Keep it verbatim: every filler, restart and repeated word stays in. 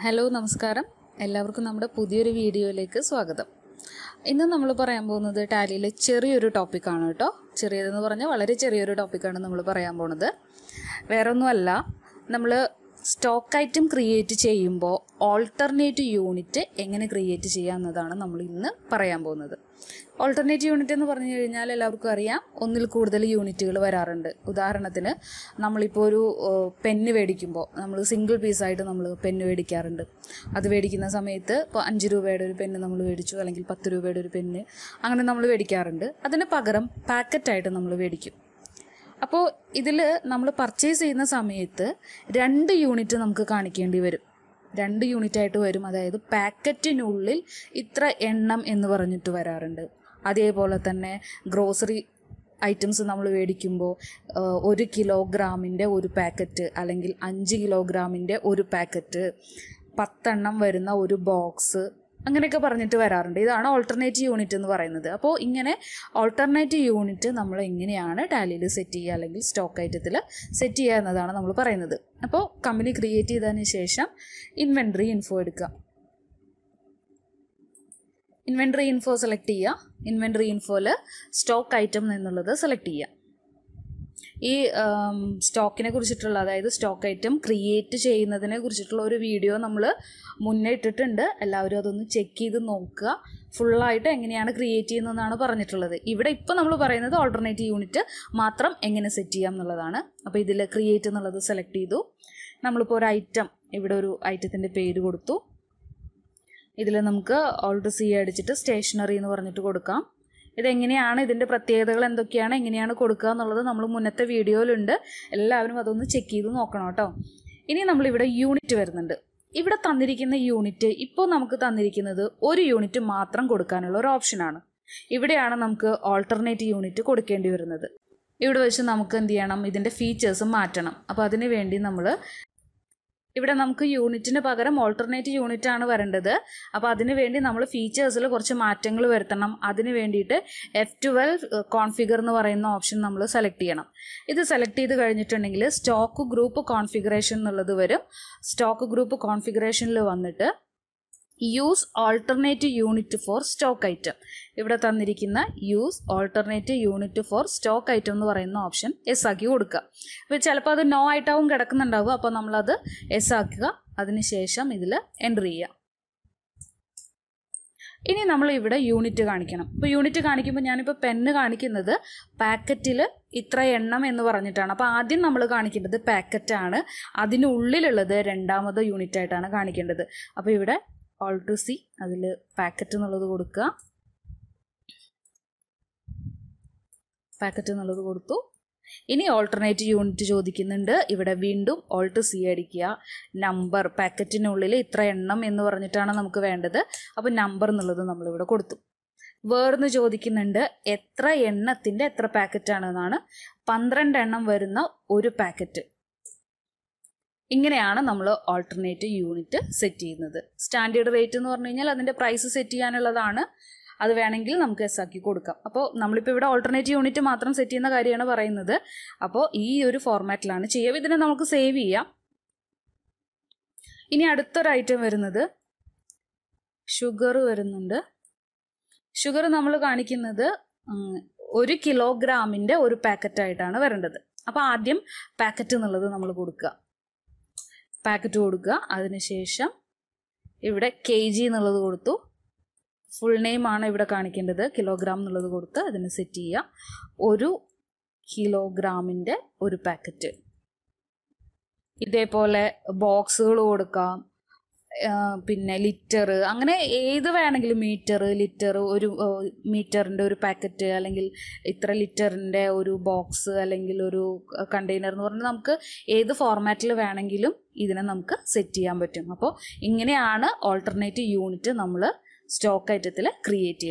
Hello നമസ്കാരം എല്ലാവർക്കും നമ്മുടെ പുതിയൊരു വീഡിയോയിലേക്ക് സ്വാഗതം. ഇന്ന് നമ്മൾ പറയാൻ പോകുന്നത് ടാലിയിലെ ചെറിയൊരു ടോപ്പിക്കാണ് കേട്ടോ. ചെറിയതെന്ന് പറഞ്ഞാൽ വളരെ ചെറിയൊരു ടോപ്പിക്കാണ് നമ്മൾ പറയാൻ പോകുന്നത്. വേറൊന്നുമല്ല, നമ്മൾ സ്റ്റോക്ക് ഐറ്റം ക്രിയേറ്റ് ചെയ്യുമ്പോൾ ഓൾട്ടർനേറ്റ് യൂണിറ്റ് എങ്ങനെ ക്രിയേറ്റ് ചെയ്യുക എന്നതാണ് നമ്മൾ ഇന്ന് പറയാൻ പോകുന്നത്. ഓൾട്ടർനേറ്റ് യൂണിറ്റ് എന്ന് പറഞ്ഞു കഴിഞ്ഞാൽ എല്ലാവർക്കും അറിയാം, ഒന്നിൽ കൂടുതൽ യൂണിറ്റുകൾ വരാറുണ്ട്. ഉദാഹരണത്തിന് നമ്മളിപ്പോൾ ഒരു പെന്ന് മേടിക്കുമ്പോൾ നമ്മൾ സിംഗിൾ പീസായിട്ട് നമ്മൾ പെന്ന് മേടിക്കാറുണ്ട്. അത് മേടിക്കുന്ന സമയത്ത് ഇപ്പോൾ അഞ്ച് രൂപയുടെ ഒരു പെന്ന് നമ്മൾ മേടിച്ചു, അല്ലെങ്കിൽ പത്ത് രൂപയുടെ ഒരു പെന്ന് അങ്ങനെ നമ്മൾ മേടിക്കാറുണ്ട്. അതിന് പകരം പാക്കറ്റായിട്ട് നമ്മൾ മേടിക്കും. അപ്പോൾ ഇതിൽ നമ്മൾ പർച്ചേസ് ചെയ്യുന്ന സമയത്ത് രണ്ട് യൂണിറ്റ് നമുക്ക് കാണിക്കേണ്ടി വരും. രണ്ട് യൂണിറ്റായിട്ട് വരും. അതായത് പാക്കറ്റിനുള്ളിൽ ഇത്ര എണ്ണം എന്ന് പറഞ്ഞിട്ട് വരാറുണ്ട്. അതേപോലെ തന്നെ ഗ്രോസറി ഐറ്റംസ് നമ്മൾ മേടിക്കുമ്പോൾ ഒരു കിലോഗ്രാമിൻ്റെ ഒരു പാക്കറ്റ്, അല്ലെങ്കിൽ അഞ്ച് കിലോഗ്രാമിൻ്റെ ഒരു പാക്കറ്റ്, പത്തെണ്ണം വരുന്ന ഒരു ബോക്സ്, അങ്ങനെയൊക്കെ പറഞ്ഞിട്ട് വരാറുണ്ട്. ഇതാണ് ഓൾട്ടർനേറ്റ് യൂണിറ്റ് എന്ന് പറയുന്നത്. അപ്പോൾ ഇങ്ങനെ ഓൾട്ടർനേറ്റ് യൂണിറ്റ് നമ്മൾ എങ്ങനെയാണ് ടാലിയിൽ സെറ്റ് ചെയ്യുക, അല്ലെങ്കിൽ സ്റ്റോക്ക് ഐറ്റത്തിൽ സെറ്റ് ചെയ്യുക എന്നതാണ് നമ്മൾ പറയുന്നത്. അപ്പോൾ കമ്പനി ക്രിയേറ്റ് ചെയ്തതിന് ശേഷം ഇൻവെൻട്രി ഇൻഫോ എടുക്കുക. ഇൻവെൻട്രി ഇൻഫോ സെലക്ട് ചെയ്യുക. ഇൻവെൻട്രി ഇൻഫോയിൽ സ്റ്റോക്ക് ഐറ്റം എന്നുള്ളത് സെലക്ട് ചെയ്യുക. ഈ സ്റ്റോക്കിനെ കുറിച്ചിട്ടുള്ള, അതായത് സ്റ്റോക്ക് ഐറ്റം ക്രിയേറ്റ് ചെയ്യുന്നതിനെ കുറിച്ചിട്ടുള്ള ഒരു വീഡിയോ നമ്മൾ മുന്നേ ഇട്ടിട്ടുണ്ട്. എല്ലാവരും അതൊന്ന് ചെക്ക് ചെയ്ത് നോക്കുക. ഫുള്ളായിട്ട് എങ്ങനെയാണ് ക്രിയേറ്റ് ചെയ്യുന്നതെന്നാണ് പറഞ്ഞിട്ടുള്ളത്. ഇവിടെ ഇപ്പോൾ നമ്മൾ പറയുന്നത് ഓൾട്ടർനേറ്റ് യൂണിറ്റ് മാത്രം എങ്ങനെ സെറ്റ് ചെയ്യാം എന്നുള്ളതാണ്. അപ്പോൾ ഇതിൽ ക്രിയേറ്റ് എന്നുള്ളത് സെലക്ട് ചെയ്തു. നമ്മളിപ്പോൾ ഒരു ഐറ്റം, ഇവിടെ ഒരു ഐറ്റത്തിൻ്റെ പേര് കൊടുത്തു. ഇതിൽ നമുക്ക് ഓൾട്ട് സി അടിച്ചിട്ട് സ്റ്റേഷനറി എന്ന് പറഞ്ഞിട്ട് കൊടുക്കാം. ഇതെങ്ങനെയാണ്, ഇതിൻ്റെ പ്രത്യേകതകൾ എന്തൊക്കെയാണ്, എങ്ങനെയാണ് കൊടുക്കുക എന്നുള്ളത് നമ്മൾ മുന്നത്തെ വീഡിയോയിലുണ്ട്. എല്ലാവരും അതൊന്ന് ചെക്ക് ചെയ്ത് നോക്കണം കേട്ടോ. ഇനി നമ്മളിവിടെ യൂണിറ്റ് വരുന്നുണ്ട്. ഇവിടെ തന്നിരിക്കുന്ന യൂണിറ്റ്, ഇപ്പോൾ നമുക്ക് തന്നിരിക്കുന്നത് ഒരു യൂണിറ്റ് മാത്രം കൊടുക്കാനുള്ള ഒരു ഓപ്ഷനാണ്. ഇവിടെയാണ് നമുക്ക് ഓൾട്ടർനേറ്റ് യൂണിറ്റ് കൊടുക്കേണ്ടി വരുന്നത്. ഇവിടെ വെച്ച് നമുക്ക് എന്ത് ചെയ്യണം, ഇതിൻ്റെ ഫീച്ചേഴ്സ് മാറ്റണം. അപ്പോൾ അതിന് വേണ്ടി നമ്മൾ ഇവിടെ നമുക്ക് യൂണിറ്റിന് പകരം ഓൾട്ടർനേറ്റ് യൂണിറ്റ് ആണ് വരേണ്ടത്. അപ്പോൾ അതിന് വേണ്ടി നമ്മൾ ഫീച്ചേഴ്സിൽ കുറച്ച് മാറ്റങ്ങൾ വരുത്തണം. അതിന് വേണ്ടിയിട്ട് എഫ് ട്വൽവ് കോൺഫിഗർ എന്ന് പറയുന്ന ഓപ്ഷൻ നമ്മൾ സെലക്ട് ചെയ്യണം. ഇത് സെലക്ട് ചെയ്ത് കഴിഞ്ഞിട്ടുണ്ടെങ്കിൽ സ്റ്റോക്ക് ഗ്രൂപ്പ് കോൺഫിഗറേഷൻ എന്നുള്ളത് വരും. സ്റ്റോക്ക് ഗ്രൂപ്പ് കോൺഫിഗറേഷനിൽ വന്നിട്ട് use alternate unit for stock item, ഇവിടെ തന്നിരിക്കുന്ന use alternate unit for stock item എന്ന് പറയുന്ന ഓപ്ഷൻ എസ് ആക്കി കൊടുക്കുക. അപ്പോൾ ചിലപ്പോൾ അത് നോ ആയിട്ടാവും കിടക്കുന്നുണ്ടാവുക. അപ്പോൾ നമ്മളത് എസ് ആക്കുക. അതിനുശേഷം ഇതിൽ എൻ്റർ ചെയ്യുക. ഇനി നമ്മൾ ഇവിടെ യൂണിറ്റ് കാണിക്കണം. ഇപ്പോൾ യൂണിറ്റ് കാണിക്കുമ്പോൾ ഞാനിപ്പോൾ പെന്ന് കാണിക്കുന്നത് പാക്കറ്റിൽ ഇത്ര എണ്ണം എന്ന് പറഞ്ഞിട്ടാണ്. അപ്പോൾ ആദ്യം നമ്മൾ കാണിക്കേണ്ടത് പാക്കറ്റാണ്. അതിനുള്ളിലുള്ളത് രണ്ടാമത് യൂണിറ്റ് ആയിട്ടാണ് കാണിക്കേണ്ടത്. അപ്പോൾ ഇവിടെ ഓൾ ടു സി, അതിൽ പാക്കറ്റ് എന്നുള്ളത് കൊടുക്കുക. പാക്കറ്റ് എന്നുള്ളത് കൊടുത്തു. ഇനി ഓൾട്ടർനേറ്റ് യൂണിറ്റ് ചോദിക്കുന്നുണ്ട്. ഇവിടെ വീണ്ടും ഓൾ ടു സി അടിക്കുക. നമ്പർ, പാക്കറ്റിനുള്ളിൽ ഇത്ര എണ്ണം എന്ന് പറഞ്ഞിട്ടാണ് നമുക്ക് വേണ്ടത്. അപ്പോൾ നമ്പർ എന്നുള്ളത് നമ്മളിവിടെ കൊടുത്തു. വേർന്ന് ചോദിക്കുന്നുണ്ട്, എത്ര എണ്ണത്തിൻ്റെ എത്ര പാക്കറ്റാണെന്നാണ്. പന്ത്രണ്ട് എണ്ണം വരുന്ന ഒരു പാക്കറ്റ്. ഇങ്ങനെയാണ് നമ്മൾ ഓൾട്ടർനേറ്റ് യൂണിറ്റ് സെറ്റ് ചെയ്യുന്നത്. സ്റ്റാൻഡേർഡ് റേറ്റ് എന്ന് പറഞ്ഞു കഴിഞ്ഞാൽ അതിൻ്റെ പ്രൈസ് സെറ്റ് ചെയ്യാനുള്ളതാണ്. അത് വേണമെങ്കിൽ നമുക്ക് എസ് ആക്കി കൊടുക്കാം. അപ്പോൾ നമ്മളിപ്പോൾ ഇവിടെ ഓൾട്ടർനേറ്റ് യൂണിറ്റ് മാത്രം സെറ്റ് ചെയ്യുന്ന കാര്യമാണ് പറയുന്നത്. അപ്പോൾ ഈ ഒരു ഫോർമാറ്റിലാണ് ചെയ്യുക. ഇതിനെ നമുക്ക് സേവ് ചെയ്യാം. ഇനി അടുത്തൊരു ഐറ്റം വരുന്നത് ഷുഗർ വരുന്നുണ്ട്. ഷുഗർ നമ്മൾ കാണിക്കുന്നത് ഒരു കിലോഗ്രാമിൻ്റെ ഒരു പാക്കറ്റായിട്ടാണ് വരേണ്ടത്. അപ്പോൾ ആദ്യം പാക്കറ്റ് എന്നുള്ളത് നമ്മൾ കൊടുക്കുക. പാക്കറ്റ് കൊടുക്കുക. അതിനുശേഷം ഇവിടെ കെ ജി എന്നുള്ളത് കൊടുത്തു. ഫുൾ നെയിം ആണ് ഇവിടെ കാണിക്കേണ്ടത്. കിലോഗ്രാം എന്നുള്ളത് കൊടുത്ത് അതിന് സെറ്റ് ചെയ്യുക. ഒരു കിലോഗ്രാമിൻ്റെ ഒരു പാക്കറ്റ്. ഇതേപോലെ ബോക്സുകൾ കൊടുക്കാം. പിന്നെ ലിറ്റർ, അങ്ങനെ ഏത് വേണമെങ്കിലും, മീറ്റർ, ലിറ്റർ, ഒരു മീറ്ററിൻ്റെ ഒരു പാക്കറ്റ്, അല്ലെങ്കിൽ ഇത്ര ലിറ്ററിൻ്റെ ഒരു ബോക്സ്, അല്ലെങ്കിൽ ഒരു കണ്ടെയ്നർ എന്ന് പറഞ്ഞാൽ നമുക്ക് ഏത് ഫോർമാറ്റിൽ വേണമെങ്കിലും ഇതിനെ നമുക്ക് സെറ്റ് ചെയ്യാൻ പറ്റും. അപ്പോൾ ഇങ്ങനെയാണ് ഓൾട്ടർനേറ്റ് യൂണിറ്റ് നമ്മൾ സ്റ്റോക്ക് ഐറ്റത്തിൽ ക്രിയേറ്റ് ചെയ്യുന്നത്.